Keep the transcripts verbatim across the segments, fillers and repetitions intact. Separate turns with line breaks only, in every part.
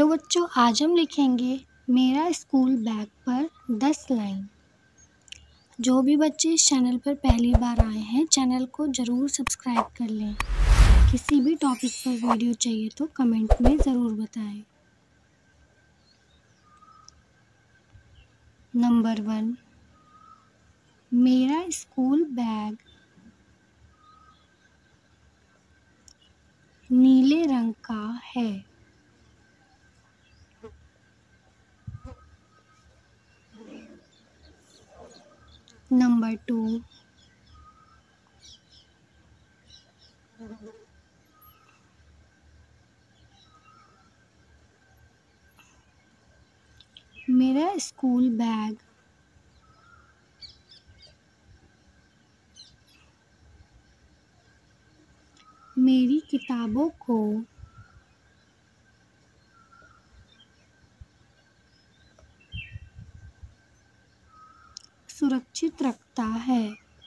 Hello बच्चों, आज हम लिखेंगे मेरा स्कूल बैग पर दस लाइन। जो भी बच्चे इस चैनल पर पहली बार आए हैं, चैनल को ज़रूर सब्सक्राइब कर लें। किसी भी टॉपिक पर वीडियो चाहिए तो कमेंट में ज़रूर बताएं। नंबर वन, मेरा स्कूल बैग नीले रंग का है। नंबर टू, मेरा स्कूल बैग मेरी किताबों को सुरक्षित रखता है।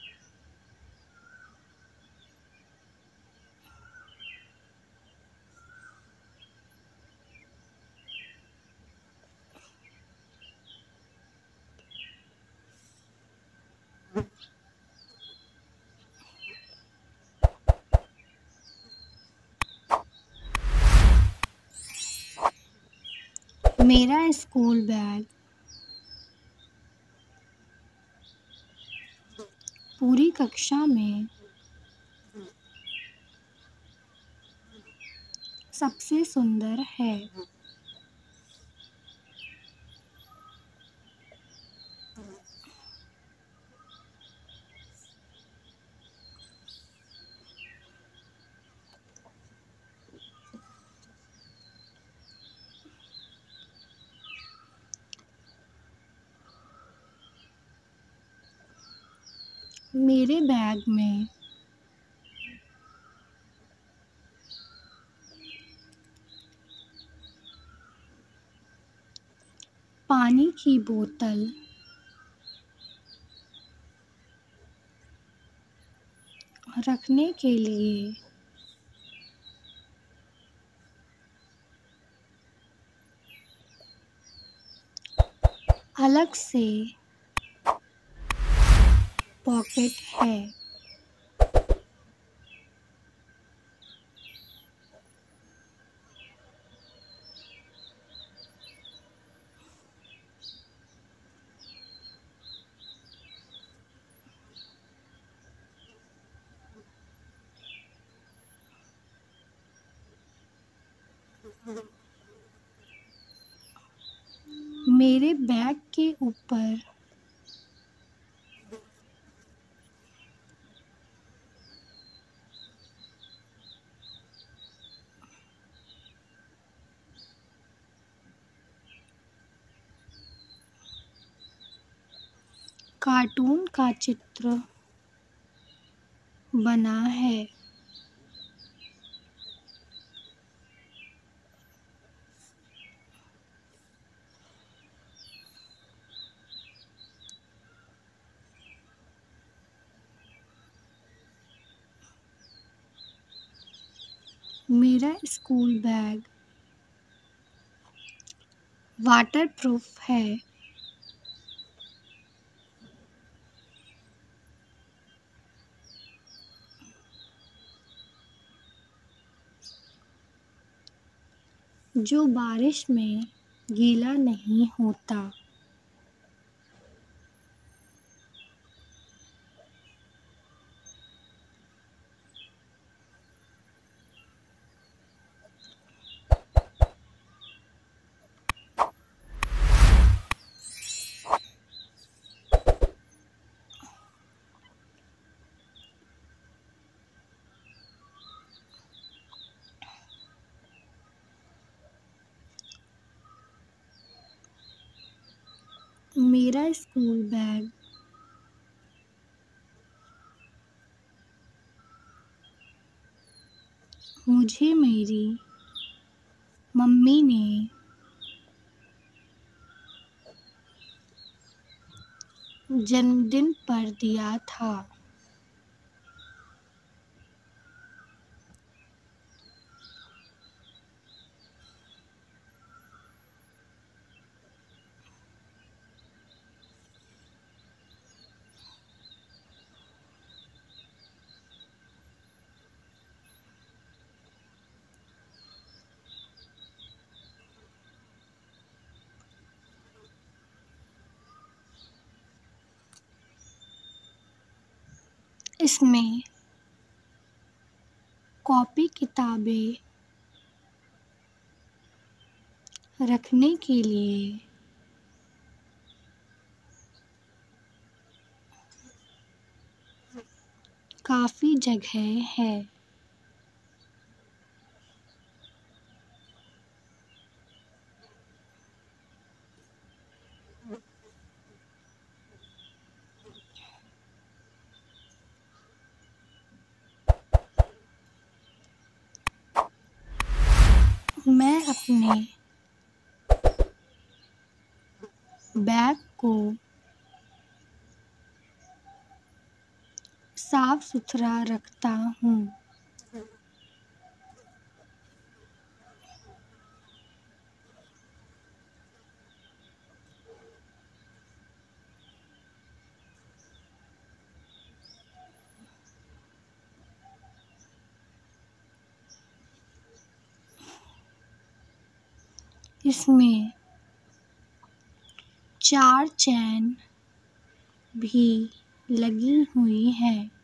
मेरा स्कूल बैग पूरी कक्षा में सबसे सुंदर है। मेरे बैग में पानी की बोतल रखने के लिए अलग से पॉकेट है। मेरे बैग के ऊपर कार्टून का चित्र बना है। मेरा स्कूल बैग वाटरप्रूफ है। जो बारिश में गीला नहीं होता। मेरा स्कूल बैग मुझे मेरी मम्मी ने जन्मदिन पर दिया था। इसमें कॉपी किताबें रखने के लिए काफ़ी जगह है। मैं अपने बैग को साफ सुथरा रखता हूँ। इसमें चार चैन भी लगी हुई है।